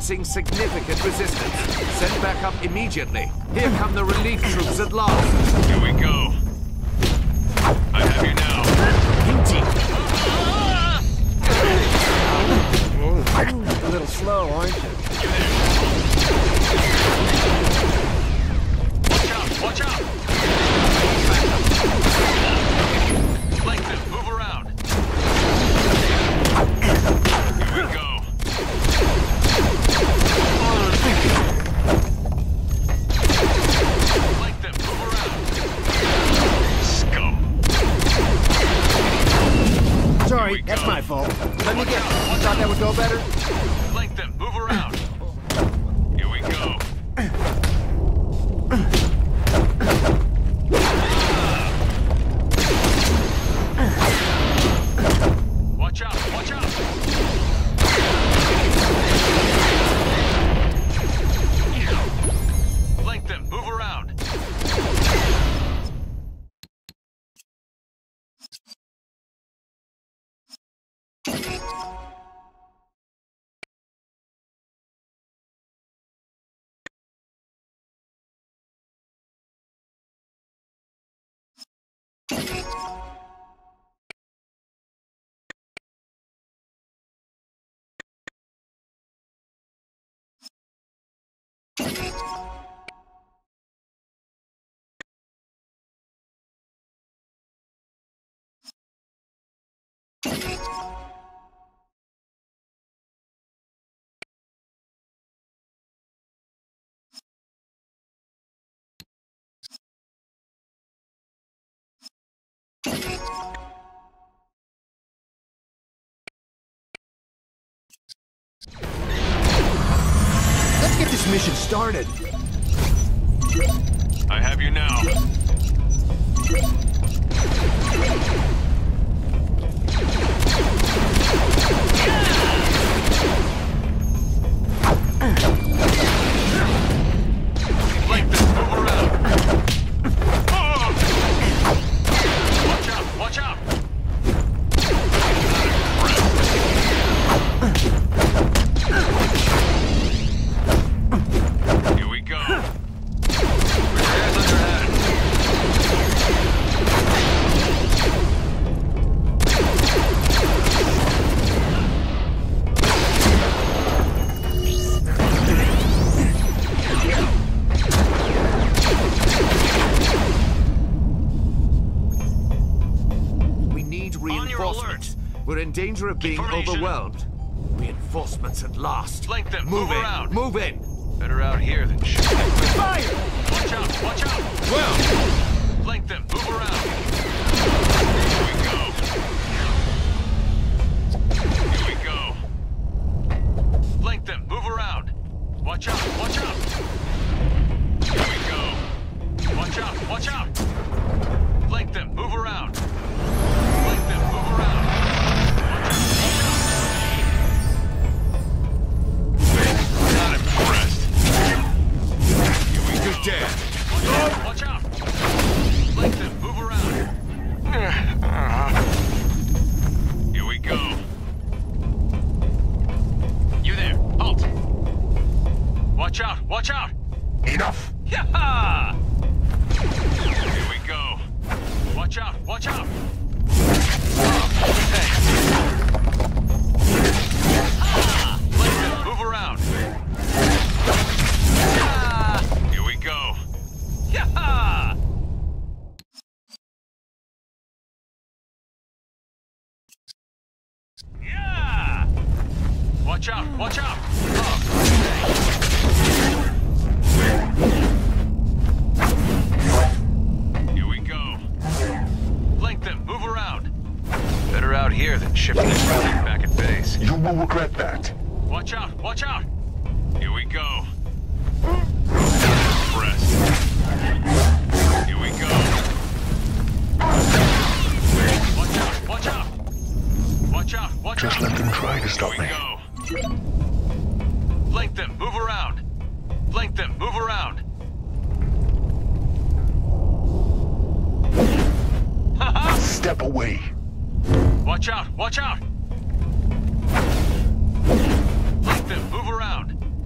Sensing significant resistance. Send back up immediately. Here come the relief troops at last. Here we go. I have you now. A little slow, aren't you? Watch out! Flank them, move around. Here we go. Flank them, move around. Scum. Sorry, that's my fault. Let me get. Thought that would go better? Flank them, move around. Here we go. Watch out! Watch out! Flank them, move around. Let's get this mission started. I have you now. Flank them, move around. Watch out, watch out. Here we go. Hands under head. We need reinforcements. We're in danger of being Formation. overwhelmed. Reinforcements at last. Flank them, Move move in. around. Move in. Better out here than shooting. Fire! Watch out, watch out. Well, Flank them, move around. Here we go. Here we go. Flank them, move around. Watch out, watch out. Here we go. Watch out, watch out. Flank them, move around. Flank them, move around. Not impressed. Here we go. you're dead. Watch out, watch out. Flank them, move around. Here we go. You there, halt. Watch out, watch out. Enough! Yeah! Here we go. Watch out, watch out. Hey. Ah! Flank them, move around. Ah! Here we go. Yeah! Yeah! Watch out, watch out. Oh. Here we go. Flank them, move around. Better out here than shifting and running back at base. You will regret that. Watch out, watch out. Here we go. Press. Here we go. Watch out, watch out. Watch out, watch Just out. let them try to stop Here me. we go. Flank them, move around. Flank them, move around. Ha-ha! Step away. Watch out, watch out. Flank them, move around.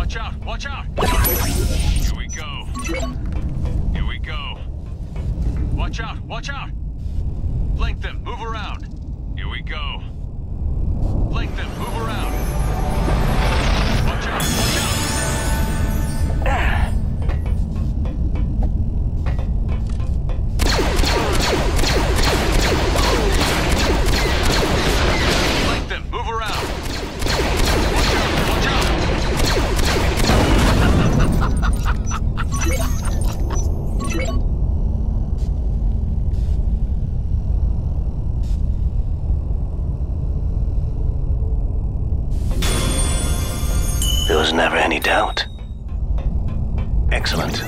Watch out! Watch out! Here we go. Here we go. Watch out! Watch out! Flank them! Move around! Here we go. Flank them! Move around! Watch out! Watch out! Flank them! Move around! Watch out! Watch out! There was never any doubt. Excellent.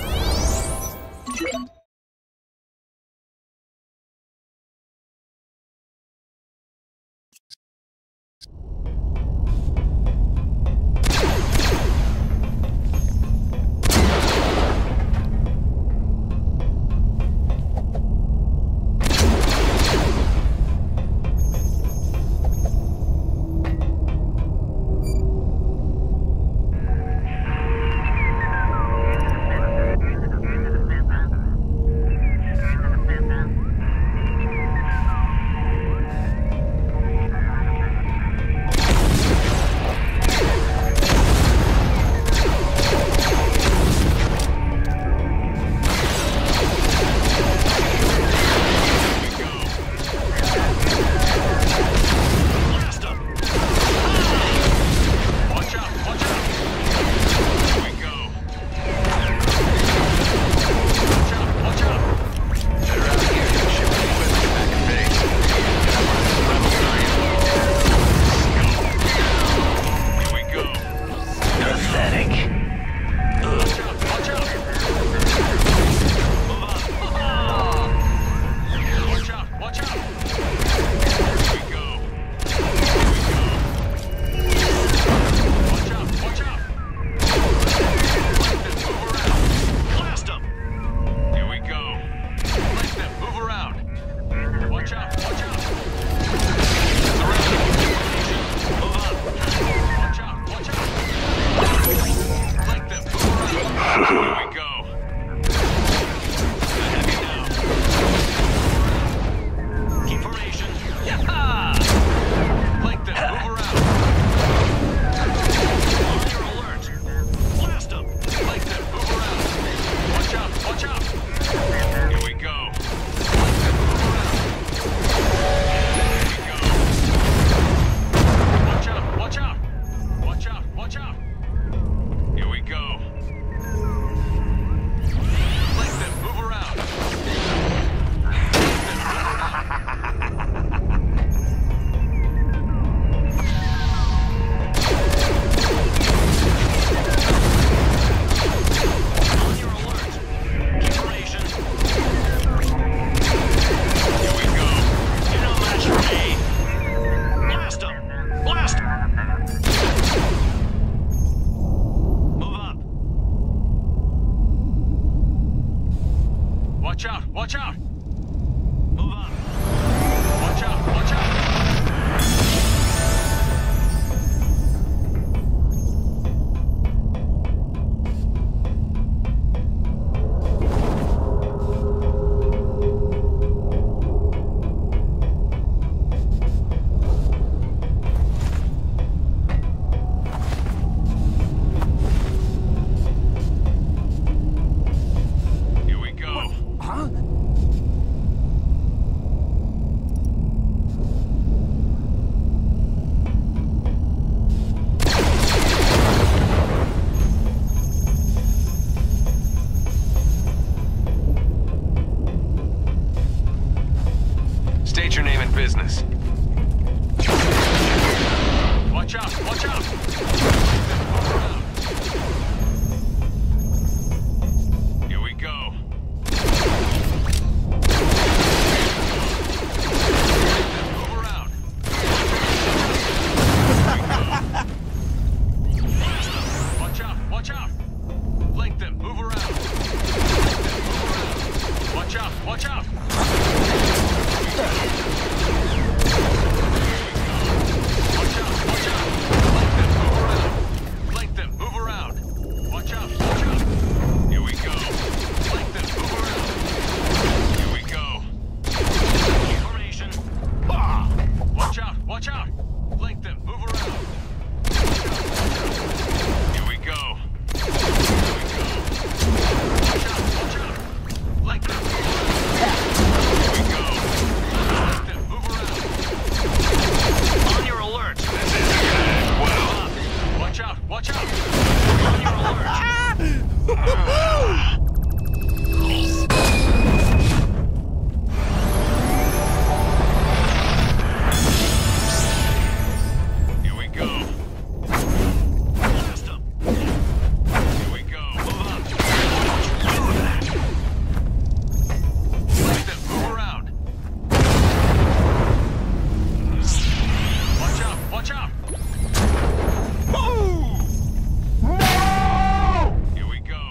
Watch out! On your alert! Here we go. Blast 'em. Here we go. Move up. Let them move around. Watch out! Watch out! Here we go.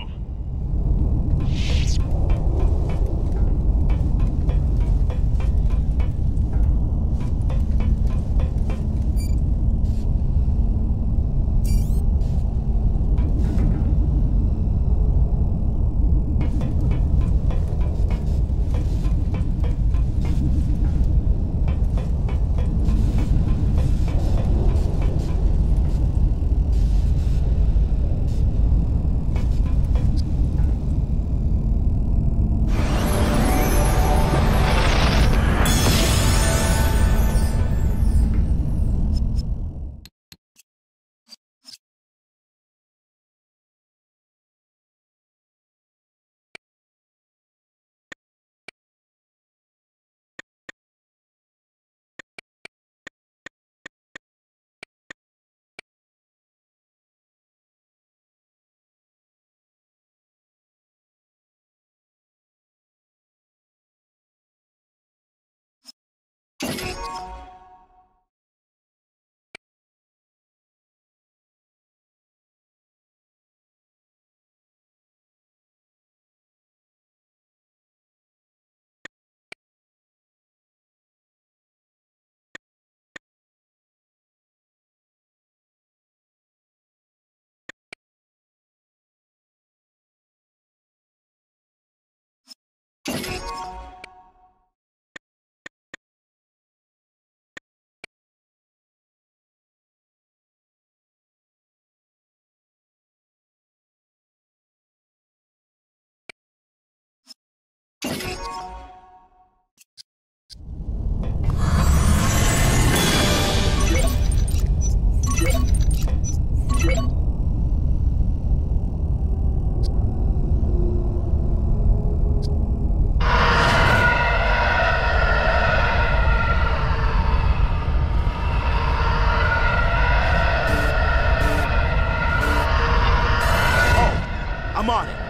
I'm on it.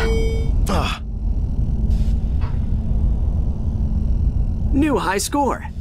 New high score.